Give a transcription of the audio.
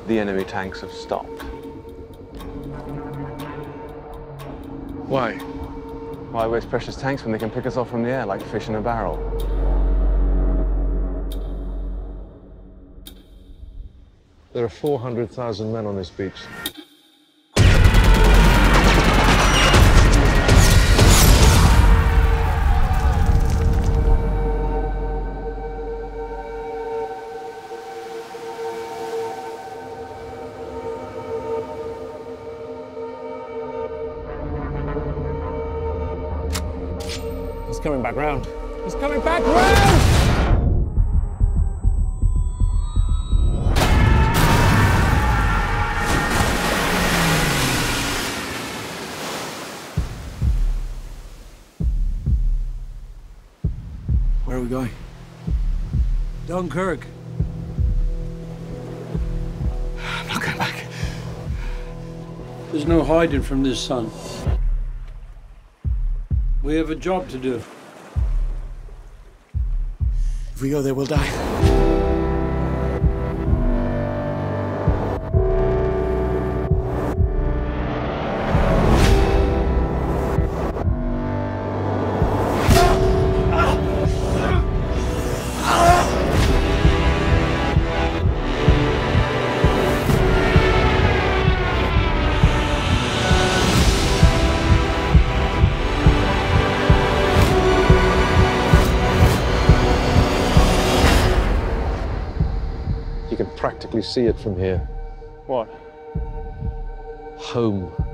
the enemy tanks have stopped. Why? Why waste precious tanks when they can pick us off from the air like fish in a barrel? There are 400,000 men on this beach. He's coming back round. He's coming back round! Where are we going? Dunkirk. I'm not going back. There's no hiding from this sun. We have a job to do. If we go there, we'll die. You can practically see it from here. What? Home.